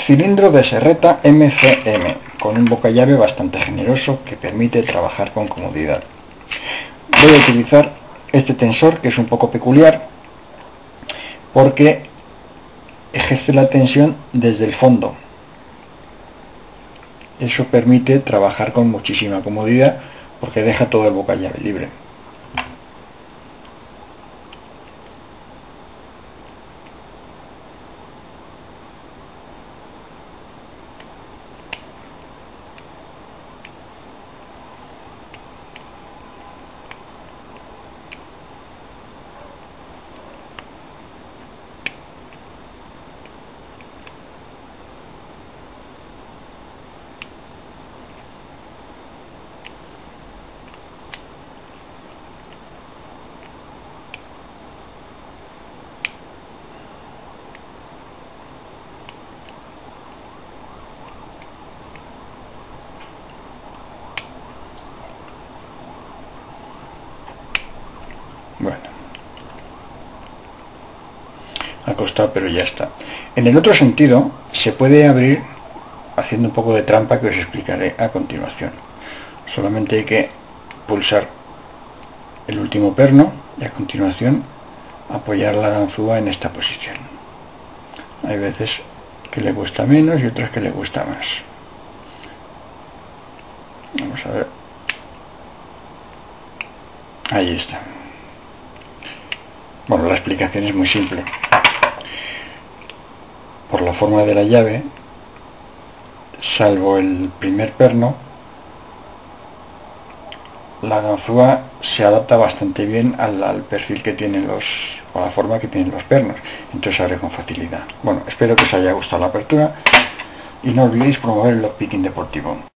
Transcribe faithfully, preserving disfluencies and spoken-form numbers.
Cilindro de serreta M C M, con un boca llave bastante generoso que permite trabajar con comodidad. Voy a utilizar este tensor, que es un poco peculiar porque ejerce la tensión desde el fondo. Eso permite trabajar con muchísima comodidad porque deja todo el boca llave libre. Bueno, ha costado, pero ya está. En el otro sentido se puede abrir haciendo un poco de trampa que os explicaré a continuación. Solamente hay que pulsar el último perno y a continuación apoyar la ganzúa en esta posición. Hay veces que le cuesta menos y otras que le cuesta más. Vamos a ver. Ahí está. Bueno, la explicación es muy simple. Por la forma de la llave, salvo el primer perno, la ganzúa se adapta bastante bien al, al perfil que tienen los, o a la forma que tienen los pernos, entonces abre con facilidad. Bueno, espero que os haya gustado la apertura y no olvidéis promover el lockpicking deportivo.